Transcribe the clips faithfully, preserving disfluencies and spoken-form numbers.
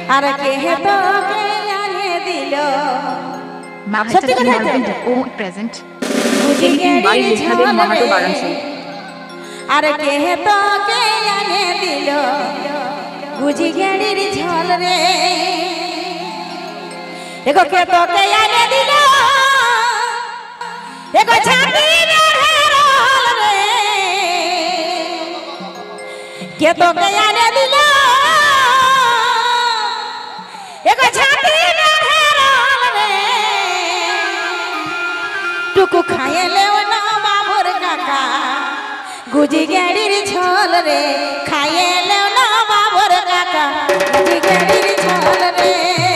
আরে কে তো কে আনে দিল সত্যি কথা ও প্রেজেন্ট বুঝি ঝালে মাহাতো বারাণসী আরে কে তো কে আনে দিল বুঝি গেড়ির ঝল রে এগো কে তো কে আনে দিল এগো ছাতি রে হেরল রে কে তো কে আনে দিল এগো ছাতি রে হেরল রে টুকু খাইলে না বাবুর কাকা গুজি গেড়ির ঝল রে খাইলে না বাবুর কাকা গুজি গেড়ির ঝল রে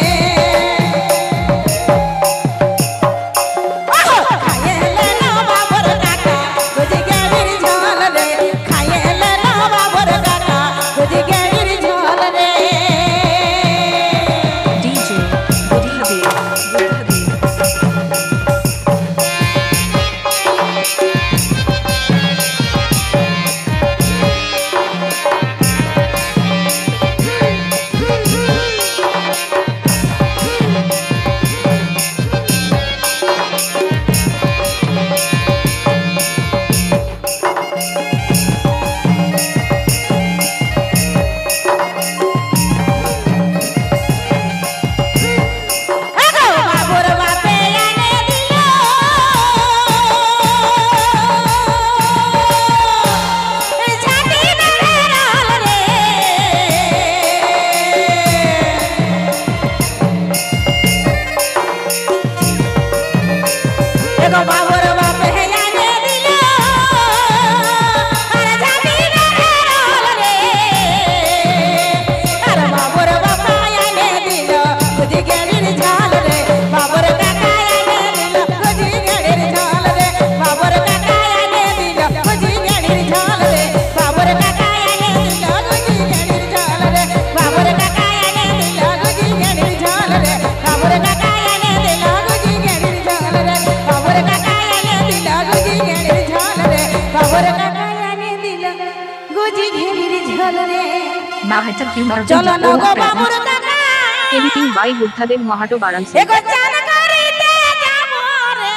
মাহাতো কিউমার চলো নগো বাবুর কাকা এডিটিং বাই বুদ্ধাদেব মাহাতো বারাণসী এগো চান করিতে যাব রে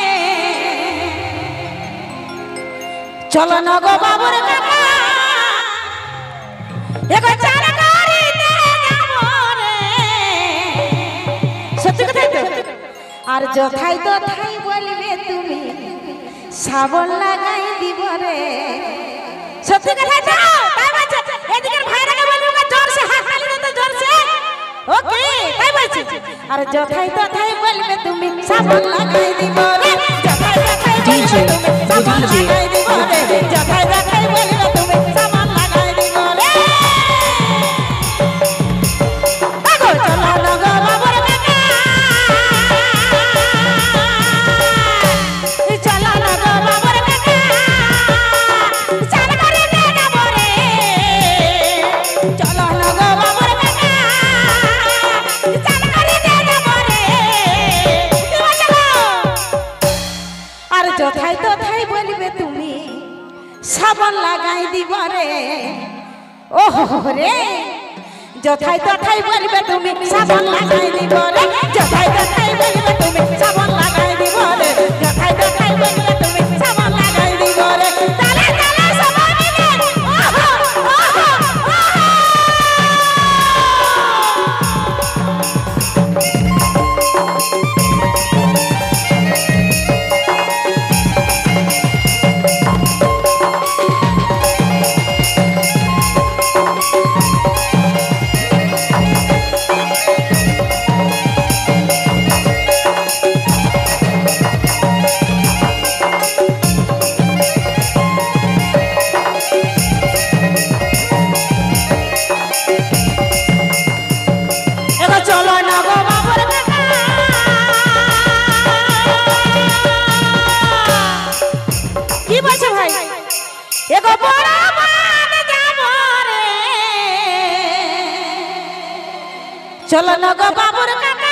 চলো নগো বাবুর কাকা এগো চান করিতে যাব রে সত্যি কথা তো আর যথাই তথাই বলবে তুমি সাবল লাগাই দিব রে সত্যি কথা তো তাই বলছে এদিকের ভাইরাকে বলবো না জোর সে হাততালি দিতে জোর সে ওকে তাই বলছে আর যথাই তথাই বলবে তুমি সাবল লাগাই দিব রে যথাই তথাই ডিজে সাবল লাগাই দিব রে যথাই তথাই বলবে তুমি সাবল লাগাই দিব রে আগো চলো নগো বাবুর কাকা চলো নগো বাবুর কাকা চান করিতে যাব রে চলো নগো বাবুর কাকা চান করিতে যাব রে আর যথাই তথাই বলবে তুমি সাবল লাগাই দিব রে ওহো রে যথাই তথাই বলবে তুমি সাবল লাগাই দিব রে যথাই তথাই বলবে তুমি সাবল লাগাই দিব রে যথাই তথাই বলবে তুমি সাবল লাগাই দিব রে তালে তালে সবাই মিলে ওহো ওহো ওহো এগো চলো নগো বাবুর কাকা কি বলছে ভাই এগো বড় বাদ যাব রে চলো নগো বাবুর কাকা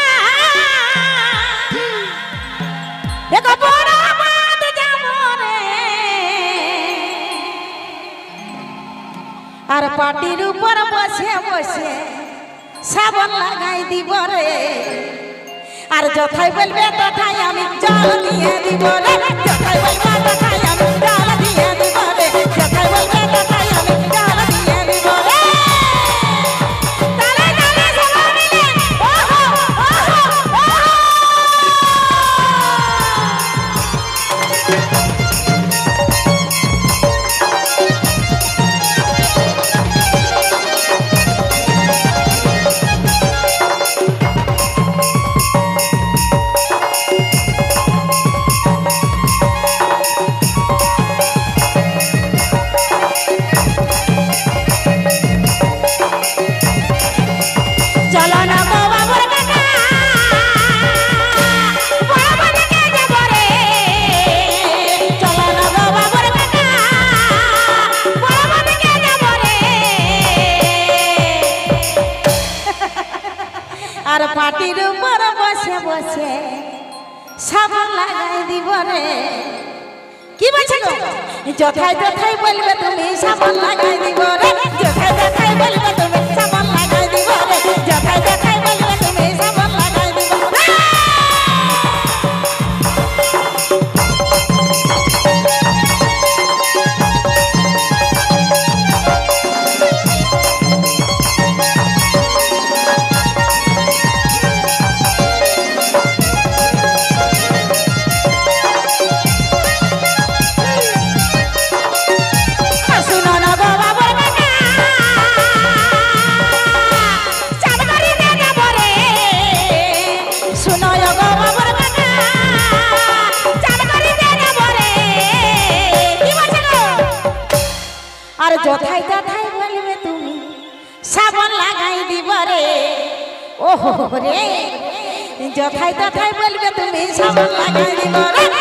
এগো বড় বাদ যাব রে আর পাটির উপর বসে বসে সাবন লাগাই দিব রে আর যথাই বলবে তথাই আমি জল দিয়ে দিব রে যথাই বলবে তথাই আমি জল দিয়ে দিব রে যথাই বলবে তথাই আমি জল দিয়ে দিব রে তালে তালে সবাই মিলে ওহো ওহো ওহো আর পাটির উপর বসে বসে সাবন লাগাই দিব রে কি বলছো গো যথাই তথাই বলবে তুমি সাবন লাগাই দিব রে যথাই তথাই বলবে তুমি সাবন লাগাই দিব রে যথাই তথাই বলবে তুমি সাবন লাগাই দিব রে আর যথাই তথাই বলবে তুমি সাবন লাগাই দিব রে ওহো রে যথাই তথাই বলবে তুমি সাবন লাগাই দিব রে